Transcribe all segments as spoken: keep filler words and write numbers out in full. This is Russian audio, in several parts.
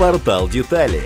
Портал Детали.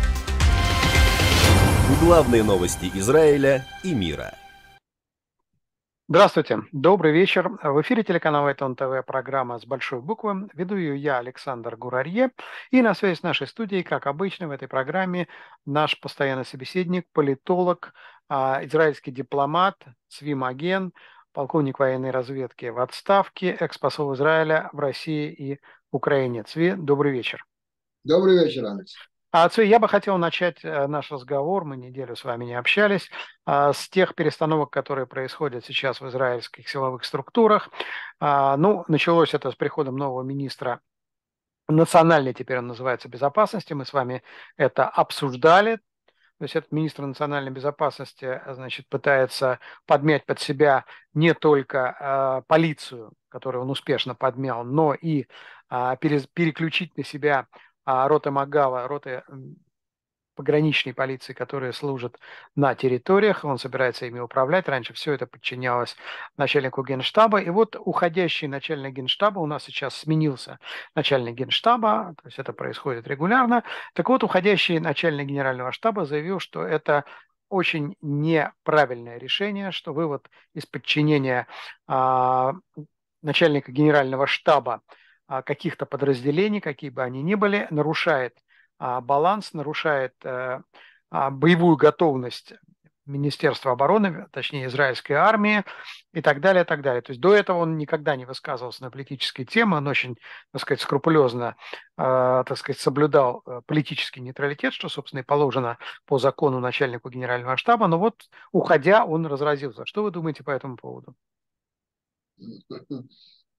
Главные новости Израиля и мира. Здравствуйте, добрый вечер. В эфире телеканала Айтон ТВ программа «С большой буквы». Веду ее я, Александр Гурарье. И на связи с нашей студией, как обычно в этой программе, наш постоянный собеседник, политолог, а, израильский дипломат Цви Маген, полковник военной разведки в отставке, экс-посол Израиля в России и Украине. Цви, добрый вечер. Добрый вечер, Алекс. А, Цви, я бы хотел начать э, наш разговор, мы неделю с вами не общались, а, с тех перестановок, которые происходят сейчас в израильских силовых структурах. А, ну, началось это с приходом нового министра национальной, теперь он называется, безопасности. Мы с вами это обсуждали. То есть этот министр национальной безопасности, значит, пытается подмять под себя не только э, полицию, которую он успешно подмял, но и э, перез, переключить на себя э, роты Магава, роты пограничной полиции, которые служат на территориях. Он собирается ими управлять. Раньше все это подчинялось начальнику генштаба. И вот уходящий начальник генштаба, у нас сейчас сменился начальник генштаба, то есть это происходит регулярно. Так вот, уходящий начальник генерального штаба заявил, что это очень неправильное решение, что вывод из подчинения а, начальника генерального штаба а, каких-то подразделений, какие бы они ни были, нарушает а, баланс, нарушает а, а, боевую готовность Министерства обороны, точнее израильской армии и так далее, и так далее. То есть до этого он никогда не высказывался на политические темы, он очень, так сказать, скрупулезно, э, так сказать, соблюдал политический нейтралитет, что, собственно, и положено по закону начальнику генерального штаба, но вот, уходя, он разразился. Что вы думаете по этому поводу? Ну,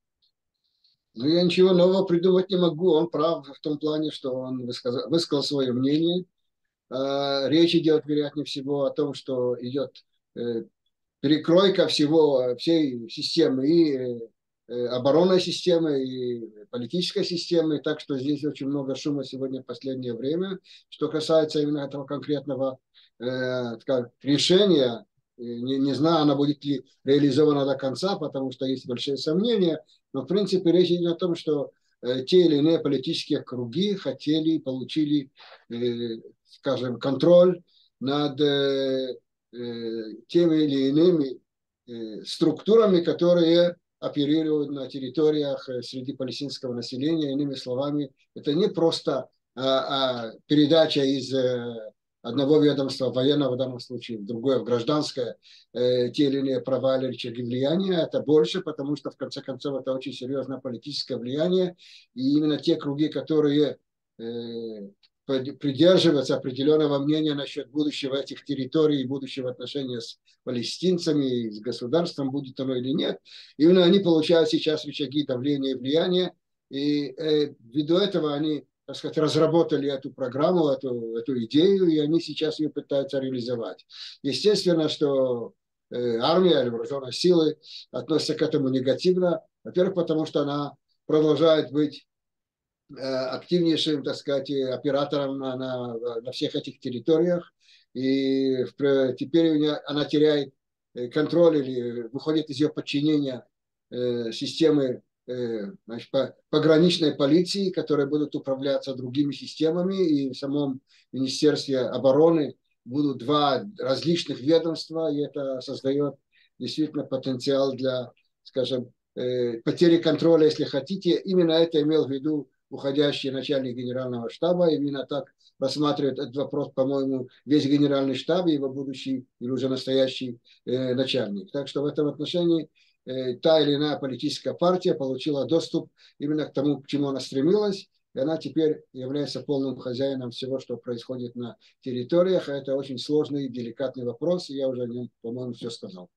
я ничего нового придумать не могу. Он прав в том плане, что он высказал, высказал свое мнение. Речь идет, вероятнее всего, о том, что идет перекройка всего, всей системы, и оборонной системы, и политической системы. Так что здесь очень много шума сегодня в последнее время. Что касается именно этого конкретного как, решения, не, не знаю, она будет ли реализована до конца, потому что есть большие сомнения. Но, в принципе, речь идет о том, что те или иные политические круги хотели, получили, скажем, контроль над теми или иными структурами, которые оперируют на территориях среди палестинского населения. Иными словами, это не просто а, а, передача из одного ведомства военного в данном случае, в другое, в гражданское, э, те или иные права или рычаги влияния, это больше, потому что, в конце концов, это очень серьезное политическое влияние, и именно те круги, которые э, придерживаются определенного мнения насчет будущего этих территорий, будущего отношения с палестинцами, с государством, будет оно или нет, именно они получают сейчас рычаги давления и влияния, и э, ввиду этого они, так сказать, разработали эту программу, эту, эту идею, и они сейчас ее пытаются реализовать. Естественно, что э, армия или вооруженные силы относятся к этому негативно. Во-первых, потому что она продолжает быть э, активнейшим, так сказать, оператором на, на, на всех этих территориях. И в, теперь она теряет контроль или выходит из ее подчинения э, системы, значит, пограничной полиции, которые будут управляться другими системами, и в самом Министерстве обороны будут два различных ведомства, и это создает действительно потенциал для, скажем, потери контроля, если хотите. Именно это имел в виду уходящий начальник генерального штаба, именно так рассматривает этот вопрос, по-моему, весь генеральный штаб и его будущий или уже настоящий начальник. Так что в этом отношении та или иная политическая партия получила доступ именно к тому, к чему она стремилась, и она теперь является полным хозяином всего, что происходит на территориях. Это очень сложный и деликатный вопрос, и я уже о нем, по-моему, все сказал.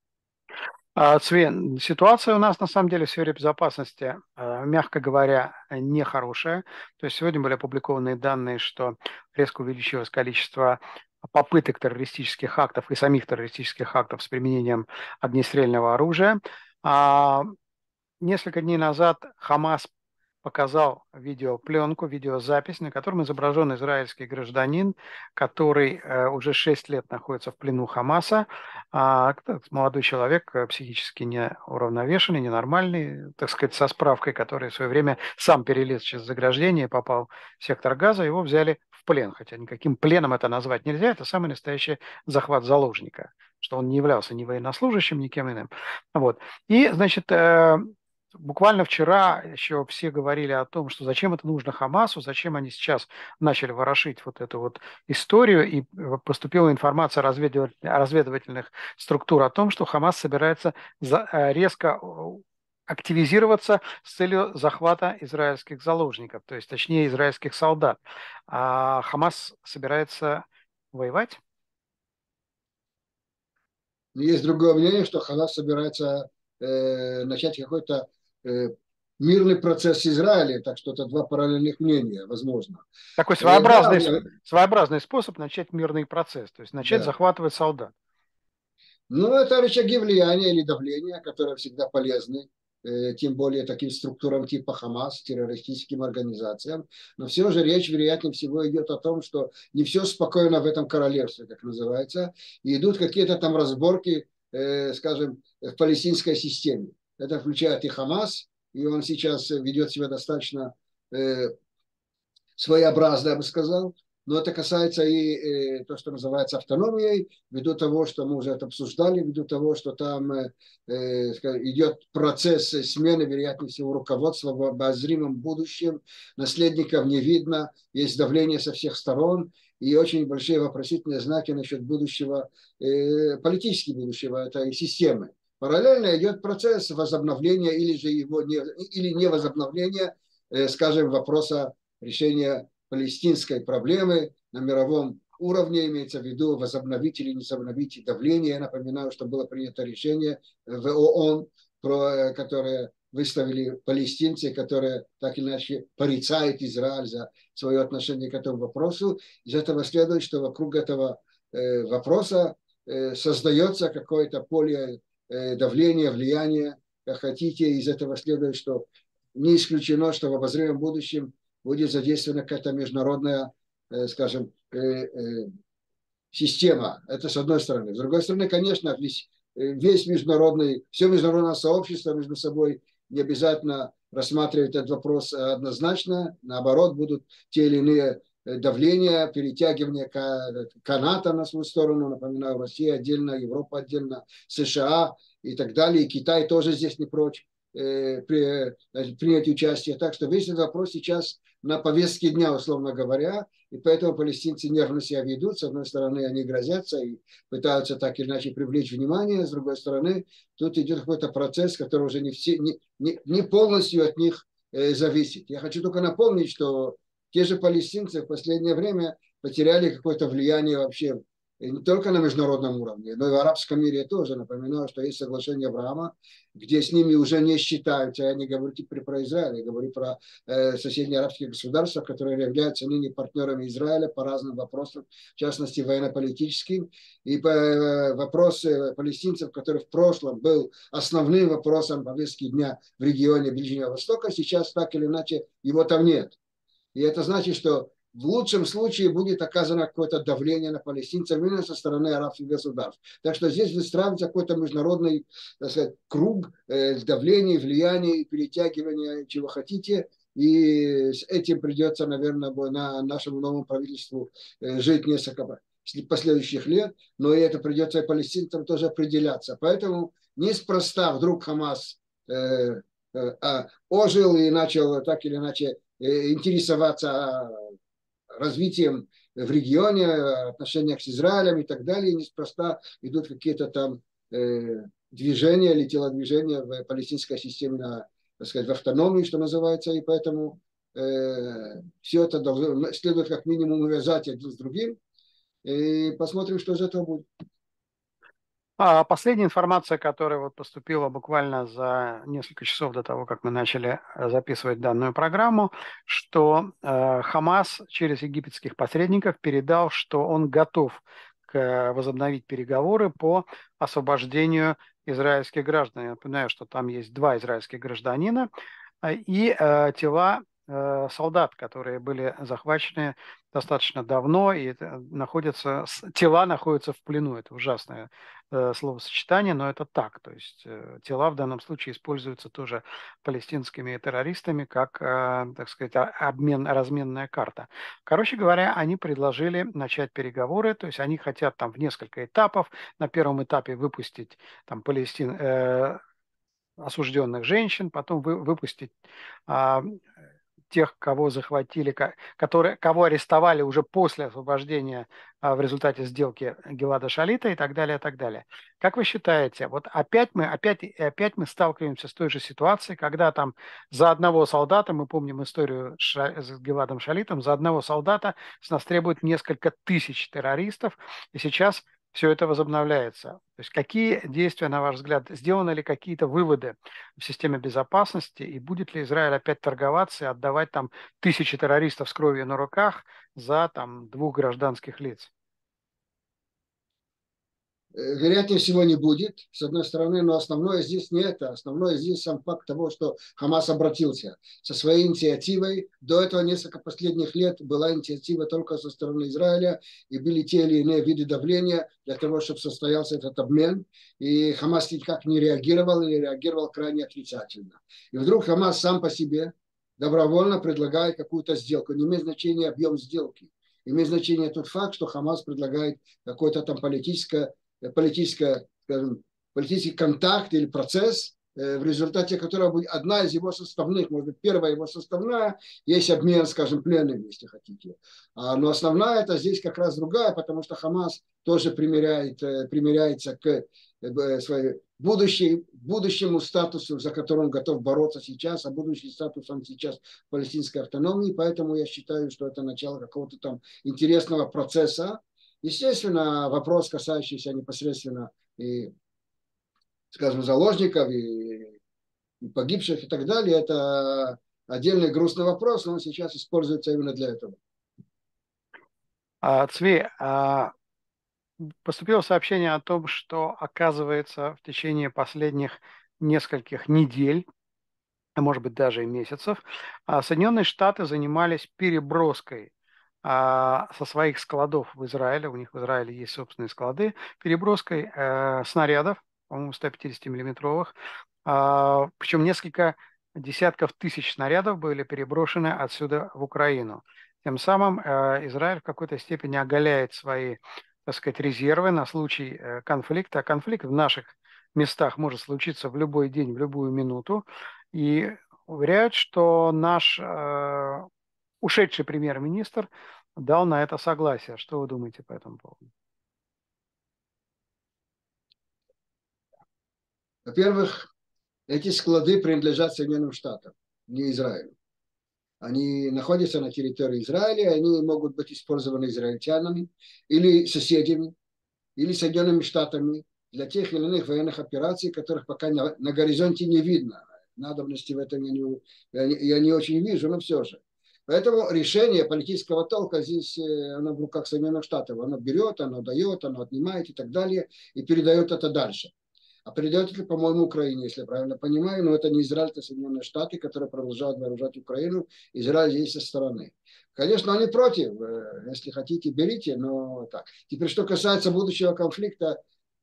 Цвен, ситуация у нас на самом деле в сфере безопасности, мягко говоря, нехорошая. То есть сегодня были опубликованы данные, что резко увеличилось количество попыток террористических актов и самих террористических актов с применением огнестрельного оружия. А несколько дней назад Хамас показал видеопленку, видеозапись, на котором изображен израильский гражданин, который э, уже шесть лет находится в плену Хамаса. А, молодой человек, э, психически неуравновешенный, ненормальный, так сказать, со справкой, который в свое время сам перелез через заграждение и попал в сектор Газа, его взяли в плен. Хотя никаким пленом это назвать нельзя, это самый настоящий захват заложника, что он не являлся ни военнослужащим, ни кем иным. Вот. И, значит, э, буквально вчера еще все говорили о том, что зачем это нужно Хамасу, зачем они сейчас начали ворошить вот эту вот историю, и поступила информация разведывательных структур о том, что Хамас собирается резко активизироваться с целью захвата израильских заложников, то есть точнее израильских солдат. А Хамас собирается воевать? Есть другое мнение, что Хамас собирается э, начать какой-то э, мирный процесс с Израилем, так что это два параллельных мнения, возможно. Такой своеобразный, э, да, своеобразный способ начать мирный процесс, то есть начать да. захватывать солдат. Ну, это рычаги влияния или давления, которые всегда полезны, э, тем более таким структурам типа Хамас, террористическим организациям. Но все же речь, вероятнее всего, идет о том, что не все спокойно в этом королевстве, как называется, и идут какие-то там разборки, э, скажем, в палестинской системе. Это включает и Хамас, и он сейчас ведет себя достаточно э, своеобразно, я бы сказал. Но это касается и э, то, что называется автономией, ввиду того, что мы уже это обсуждали, ввиду того, что там э, идет процесс смены, вероятнее всего, руководства в обозримом будущем. Наследников не видно, есть давление со всех сторон и очень большие вопросительные знаки насчет будущего, э, политически будущего этой системы. Параллельно идет процесс возобновления или же его не, или не возобновления, э, скажем, вопроса решения палестинской проблемы на мировом уровне, имеется в виду возобновить или не возобновить давление. Я напоминаю, что было принято решение в ООН, про, которое выставили палестинцы, которые так или иначе порицают Израиль за свое отношение к этому вопросу. Из этого следует, что вокруг этого э, вопроса э, создается какое-то поле э, давления, влияния, как хотите. Из этого следует, что не исключено, что в обозримом будущем будет задействована какая-то международная, э, скажем, э, э, система. Это с одной стороны. С другой стороны, конечно, весь, весь международный, все международное сообщество между собой не обязательно рассматривает этот вопрос однозначно. Наоборот, будут те или иные давления, перетягивания каната на свою сторону. Напоминаю, Россия отдельно, Европа отдельно, США и так далее. И Китай тоже здесь не прочь принять участие. Так что весь этот вопрос сейчас на повестке дня, условно говоря, и поэтому палестинцы нервно себя ведут. С одной стороны, они грозятся и пытаются так или иначе привлечь внимание, с другой стороны, тут идет какой-то процесс, который уже не, все, не, не, не полностью от них э, зависит. Я хочу только напомнить, что те же палестинцы в последнее время потеряли какое-то влияние вообще и не только на международном уровне, но и в арабском мире тоже. Напоминаю, что есть соглашение Авраама, где с ними уже не считаются. Я не говорю теперь про Израиль, я говорю про э, соседние арабские государства, которые являются ныне партнерами Израиля по разным вопросам, в частности военно-политическим. И по, э, вопрос э, палестинцев, который в прошлом был основным вопросом повестки дня в регионе Ближнего Востока, сейчас так или иначе его там нет. И это значит, что в лучшем случае будет оказано какое-то давление на палестинцев именно со стороны арабских государств. Так что здесь выстраивается какой-то международный, так сказать, круг э, давления, влияния, перетягивания, чего хотите. И с этим придется, наверное, на нашему новому правительству э, жить несколько последующих лет. Но и это придется и палестинцам тоже определяться. Поэтому неспроста вдруг Хамас э, э, ожил и начал так или иначе э, интересоваться развитием в регионе, отношениях с Израилем и так далее. И неспроста идут какие-то там э, движения или телодвижения в палестинской системе, на, так сказать, в автономии, что называется. И поэтому э, все это должно, следует как минимум увязать один с другим. И посмотрим, что из этого будет. А последняя информация, которая вот поступила буквально за несколько часов до того, как мы начали записывать данную программу, что э, Хамас через египетских посредников передал, что он готов к, возобновить переговоры по освобождению израильских граждан. Я напоминаю, что там есть два израильских гражданина, и э, тела э, солдат, которые были захвачены достаточно давно, и это находятся, тела находятся в плену. Это ужасное э, словосочетание, но это так. То есть э, тела в данном случае используются тоже палестинскими террористами как, э, так сказать, обмен, разменная карта. Короче говоря, они предложили начать переговоры, то есть они хотят там в несколько этапов. На первом этапе выпустить там Палестин, э, осужденных женщин, потом вы, выпустить а, тех, кого захватили, которые, кого арестовали уже после освобождения а, в результате сделки Гилада Шалита и так далее, и так далее. Как вы считаете, вот опять мы, опять, опять мы сталкиваемся с той же ситуацией, когда там за одного солдата, мы помним историю Ша, с Гиладом Шалитом, за одного солдата с нас требуют несколько тысяч террористов, и сейчас все это возобновляется. То есть какие действия, на ваш взгляд, сделаны ли какие-то выводы в системе безопасности, и будет ли Израиль опять торговаться и отдавать там тысячи террористов с кровью на руках за там двух гражданских лиц? Вероятнее всего не будет, с одной стороны, но основное здесь не это. Основное здесь сам факт того, что Хамас обратился со своей инициативой. До этого несколько последних лет была инициатива только со стороны Израиля, и были те или иные виды давления для того, чтобы состоялся этот обмен. И Хамас никак не реагировал или реагировал крайне отрицательно. И вдруг Хамас сам по себе добровольно предлагает какую-то сделку. Не имеет значения объем сделки. Имеет значение тот факт, что Хамас предлагает какое-то там политическое политическое, скажем, политический контакт или процесс, в результате которого будет одна из его составных, может быть, первая его составная, есть обмен, скажем, пленными, если хотите. Но основная это здесь как раз другая, потому что Хамас тоже примеряет, примеряется к своей будущей, будущему статусу, за который он готов бороться сейчас, а будущий статус он сейчас в палестинской автономии, поэтому я считаю, что это начало какого-то там интересного процесса. Естественно, вопрос, касающийся непосредственно и, скажем, заложников, и, и погибших и так далее, это отдельный грустный вопрос, но он сейчас используется именно для этого. Цви, поступило сообщение о том, что, оказывается, в течение последних нескольких недель, а может быть даже и месяцев, Соединенные Штаты занимались переброской со своих складов в Израиле, у них в Израиле есть собственные склады, переброской э, снарядов, по-моему, сто пятидесятимиллиметровых, э, причем несколько десятков тысяч снарядов были переброшены отсюда в Украину. Тем самым э, Израиль в какой-то степени оголяет свои, так сказать, резервы на случай э, конфликта. А конфликт в наших местах может случиться в любой день, в любую минуту. И уверяют, что наш э, ушедший премьер-министр дал на это согласие. Что вы думаете по этому поводу? Во-первых, эти склады принадлежат Соединенным Штатам, не Израилю. Они находятся на территории Израиля, они могут быть использованы израильтянами или соседями, или Соединенными Штатами для тех или иных военных операций, которых пока на, на горизонте не видно. Надобности в этом я не, я не, я не очень вижу, но все же. Поэтому решение политического толка здесь оно в руках Соединенных Штатов. Оно берет, оно дает, оно отнимает и так далее, и передает это дальше. А передает это, по-моему, Украине, если я правильно понимаю, но это не Израиль, это Соединенные Штаты, которые продолжают вооружать Украину. Израиль здесь со стороны. Конечно, они против, если хотите, берите, но так. Теперь, что касается будущего конфликта,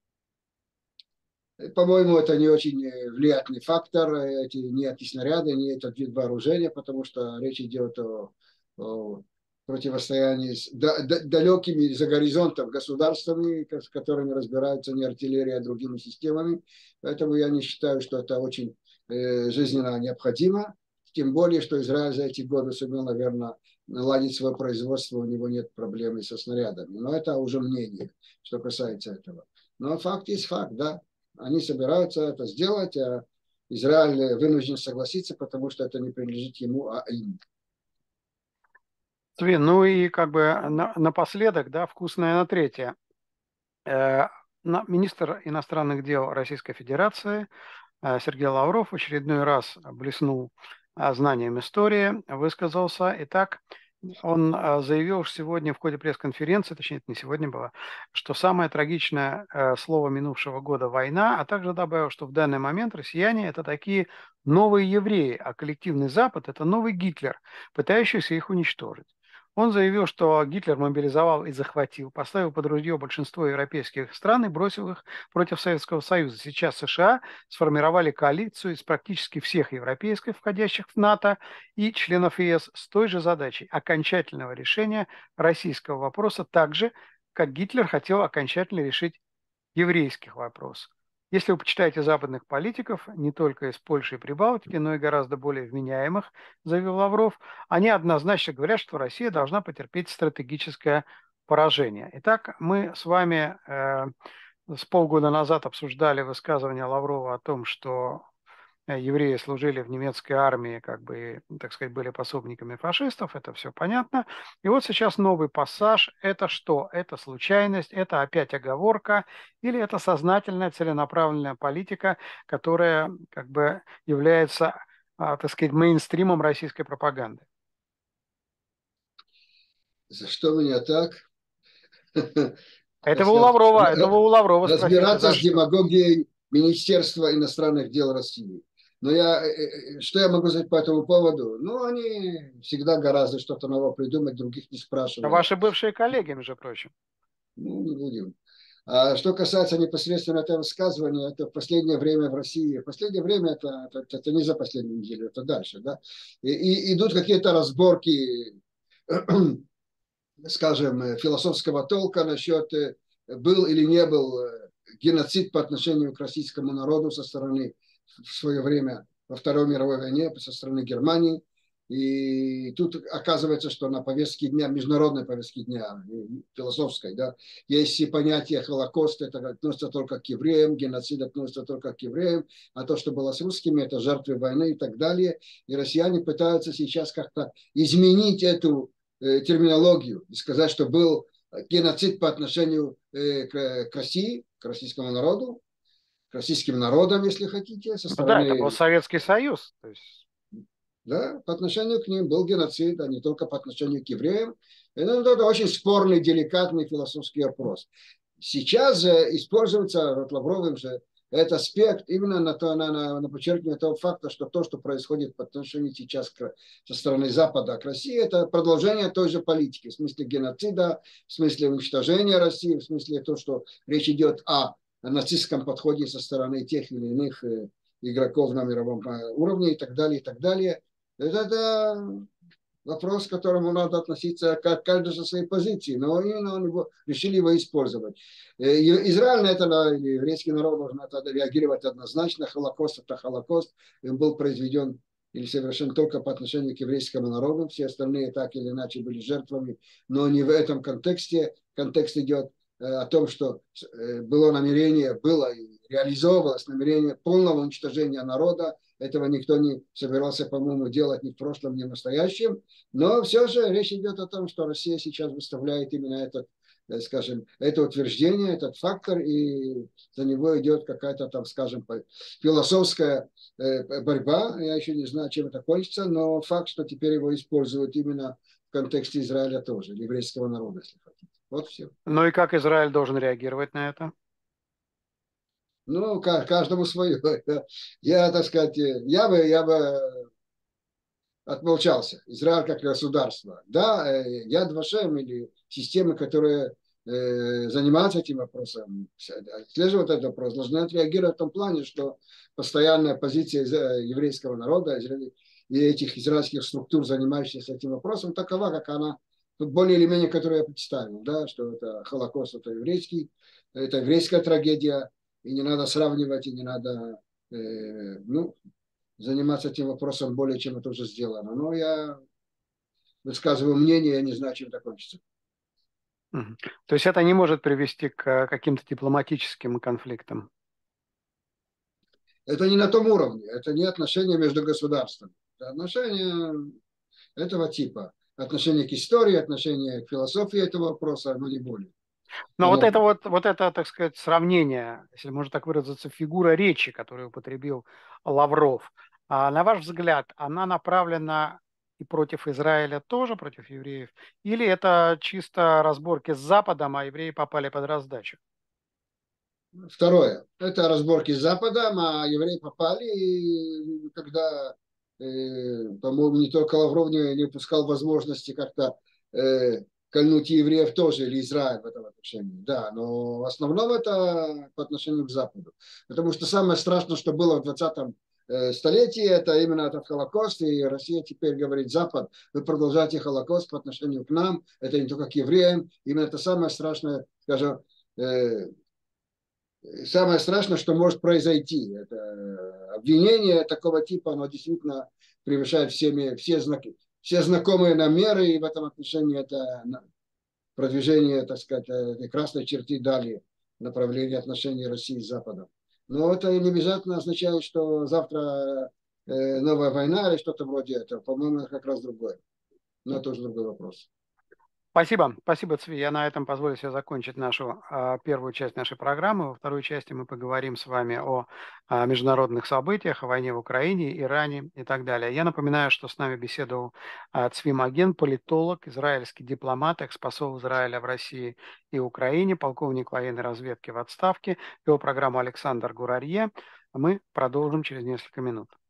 по-моему, это не очень влиятельный фактор, эти, не эти снаряды, не этот вид вооружения, потому что речь идет о, о противостоянии с да, да, далекими за горизонтом государствами, с которыми разбираются не артиллерия, а другими системами. Поэтому я не считаю, что это очень э, жизненно необходимо. Тем более, что Израиль за эти годы сумел, наверное, наладить свое производство, у него нет проблем со снарядами. Но это уже мнение, что касается этого. Но факт есть факт, да. Они собираются это сделать, а Израиль вынужден согласиться, потому что это не принадлежит ему, а им. Ну и как бы на, напоследок, да, вкусное на третье. Э, министр иностранных дел Российской Федерации э, Сергей Лавров в очередной раз блеснул э, знанием истории, высказался. Итак, Он а, заявил сегодня в ходе пресс-конференции, точнее, это не сегодня было, что самое трагичное э, слово минувшего года – война, а также добавил, что в данный момент россияне – это такие новые евреи, а коллективный Запад – это новый Гитлер, пытающийся их уничтожить. Он заявил, что Гитлер мобилизовал и захватил, поставил под ружье большинство европейских стран и бросил их против Советского Союза. Сейчас США сформировали коалицию из практически всех европейских, входящих в НАТО, и членов ЕС с той же задачей – окончательного решения российского вопроса, так же, как Гитлер хотел окончательно решить еврейских вопросов. Если вы почитаете западных политиков, не только из Польши и Прибалтики, но и гораздо более вменяемых, заявил Лавров, они однозначно говорят, что Россия должна потерпеть стратегическое поражение. Итак, мы с вами э, с полгода назад обсуждали высказывание Лаврова о том, что евреи служили в немецкой армии, как бы, так сказать, были пособниками фашистов, это все понятно. И вот сейчас новый пассаж. Это что? Это случайность, это опять оговорка, или это сознательная, целенаправленная политика, которая как бы является, а, так сказать, мейнстримом российской пропаганды? За что меня так? Этого у Лаврова, этого у Лаврова спросите, Разбираться за с что? демагогией Министерства иностранных дел России. Но я, что я могу сказать по этому поводу? Ну, они всегда гораздо что-то новое придумать, других не спрашивая. Ваши бывшие коллеги, между прочим. Ну, не будем. А что касается непосредственно этого высказывания, это в последнее время в России. В последнее время это, это, это не за последнюю неделю, это дальше. Да? И, и идут какие-то разборки, скажем, философского толка насчет, был или не был геноцид по отношению к российскому народу со стороны, в свое время, во Второй мировой войне, со стороны Германии. И тут оказывается, что на повестке дня, международной повестке дня, философской, да, есть и понятие Холокоста, это относится только к евреям, геноцид относится только к евреям, а то, что было с русскими, это жертвы войны и так далее. И россияне пытаются сейчас как-то изменить эту э, терминологию и сказать, что был геноцид по отношению э, к, к России, к российскому народу, к российским народам, если хотите, со Ну да, это стороны... был Советский Союз. То есть... Да, по отношению к ним был геноцид, а не только по отношению к евреям. Это, это очень спорный, деликатный философский вопрос. Сейчас же используется вот Лавровым же этот аспект именно на, то, на, на, на подчеркивание того факта, что то, что происходит по отношению сейчас к, со стороны Запада к России, это продолжение той же политики, в смысле геноцида, в смысле уничтожения России, в смысле того, что речь идет о нацистском подходе со стороны тех или иных игроков на мировом уровне и так далее, и так далее. Это, это вопрос, к которому надо относиться как каждый со своей позиции, но именно он его, решили его использовать. Израиль на это, или еврейский народ должен на это реагировать однозначно. Холокост – это Холокост. Он был произведен или совершен только по отношению к еврейскому народу. Все остальные так или иначе были жертвами, но не в этом контексте. Контекст идет о том, что было намерение, было и реализовывалось намерение полного уничтожения народа. Этого никто не собирался, по-моему, делать ни в прошлом, ни в настоящем. Но все же речь идет о том, что Россия сейчас выставляет именно этот, скажем, это утверждение, этот фактор, и за него идет какая-то там, скажем, философская борьба. Я еще не знаю, чем это кончится, но факт, что теперь его используют именно в контексте Израиля тоже, еврейского народа, если хотите. Вот все. Ну и как Израиль должен реагировать на это? Ну, каждому свое. Я, так сказать, я бы, я бы отмолчался. Израиль как государство. Да, Яд Вашем или системы, которые э, занимаются этим вопросом, отслеживают этот вопрос, должны отреагировать в том плане, что постоянная позиция еврейского народа и этих израильских структур, занимающихся этим вопросом, такова, как она, более или менее, которую я представил, да, что это Холокост, это еврейский, это еврейская трагедия, и не надо сравнивать, и не надо э, ну, заниматься этим вопросом более, чем это уже сделано. Но я высказываю мнение, я не знаю, чем это кончится. То есть это не может привести к каким-то дипломатическим конфликтам? Это не на том уровне, это не отношения между государствами. Это отношения этого типа. Отношение к истории, отношение к философии этого вопроса, но не более. Но вот это вот, вот это, так сказать, сравнение, если можно так выразиться, фигура речи, которую употребил Лавров, а на ваш взгляд, она направлена и против Израиля тоже, против евреев? Или это чисто разборки с Западом, а евреи попали под раздачу? Второе. Это разборки с Западом, а евреи попали, и когда, э, по-моему, не только Лавров не, не упускал возможности как-то э, кольнуть евреев тоже, или Израиль в этом отношении. Да, но в основном это по отношению к Западу. Потому что самое страшное, что было в двадцатом э, столетии, это именно этот Холокост, и Россия теперь говорит: Запад, вы продолжаете Холокост по отношению к нам, это не только к евреям, именно это самое страшное, скажем, э, самое страшное, что может произойти. Это обвинение такого типа, оно действительно превышает всеми, все, знаки, все знакомые нам меры, и в этом отношении это продвижение, так сказать, этой красной черты далее направление отношений России с Западом. Но это не обязательно означает, что завтра э, новая война или что-то вроде этого. По-моему, это как раз другое. Но это уже другой вопрос. Спасибо, спасибо, Цви. Я на этом позволю себе закончить нашу а, первую часть нашей программы. Во второй части мы поговорим с вами о а, международных событиях, о войне в Украине, Иране и так далее. Я напоминаю, что с нами беседовал а, Цви Маген, политолог, израильский дипломат, экспосол Израиля в России и Украине, полковник военной разведки в отставке. Его программу Александр Гурарье. Мы продолжим через несколько минут.